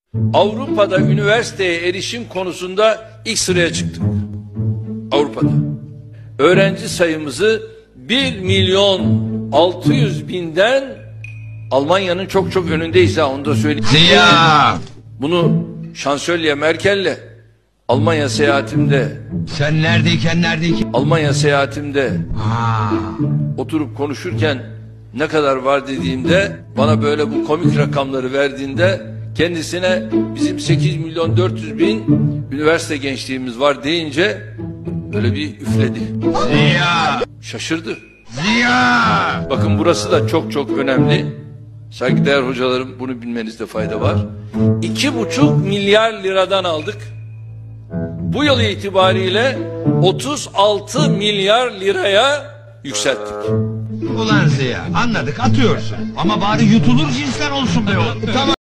Avrupa'da üniversiteye erişim konusunda ilk sıraya çıktık. Avrupa'da. Öğrenci sayımızı 1.600.000'den Almanya'nın çok çok önündeyiz ha, onu da söyleyeyim. Ziya! Bunu Şansölye Merkel'le Almanya seyahatimde Almanya seyahatimde oturup konuşurken ne kadar var dediğimde, bana böyle bu komik rakamları verdiğinde, kendisine bizim 8.400.000 üniversite gençliğimiz var deyince böyle bir üfledi. Ziya! Şaşırdı. Ziya! Bakın burası da çok çok önemli. Saygıdeğer hocalarım, bunu bilmenizde fayda var. 2,5 milyar liradan aldık. Bu yıl itibariyle 36 milyar liraya yükselttik. Ulan Ziya, anladık, atıyorsun. Ama bari yutulur cinsten olsun be oğlum. Tamam.